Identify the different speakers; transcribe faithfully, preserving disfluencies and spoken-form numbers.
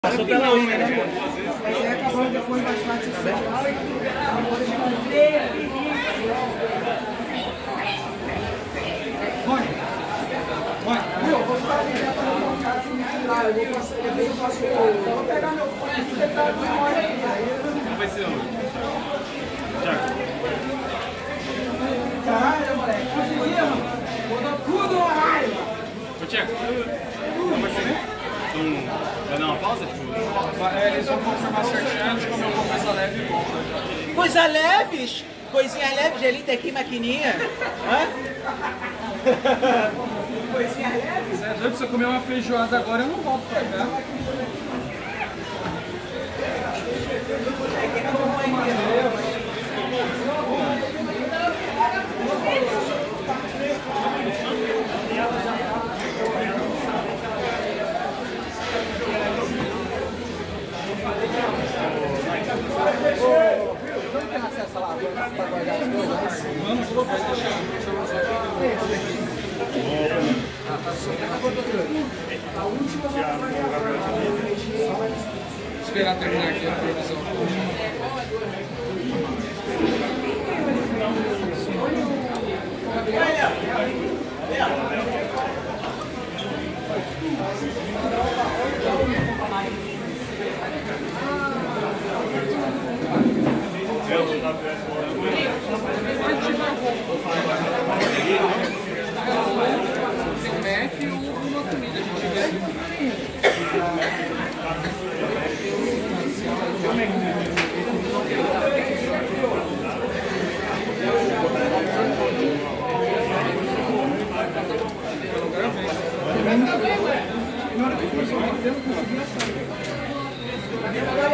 Speaker 1: Passou pela unha, né?
Speaker 2: Mas aí acabou depois mais parte social. Mãe, mãe, meu, eu vou ficar ali dentro pra não cara assim lá. Eu vou passar, depois eu passo o. Eu vou pegar meu fone e tentar ir embora aí.
Speaker 1: Não vai ser onde? Tiago.
Speaker 2: Caralho, moleque, conseguia, mano. Botou tudo no horário.
Speaker 1: Ô, Tiago, não vai ser. Não vai dar uma pausa? Tipo?
Speaker 3: É, eles vão confirmar certinho antes de comer uma coisa leve e volta.
Speaker 4: Coisa leves? Coisinhas leves, gelinho, tequila, maquininha. Hã? Coisinhas leves?
Speaker 3: Você é doido? Se eu comer uma feijoada agora, eu não volto pra cá.
Speaker 4: É que não vou entender.
Speaker 2: Não tem acesso lá para guardar as coisas?
Speaker 3: Vamos, vou deixar.
Speaker 2: A última
Speaker 3: Esperar terminar aqui a previsão. Tem um Mac e uma comida, a gente vê.
Speaker 2: Na hora que eu consegui, eu consegui sair.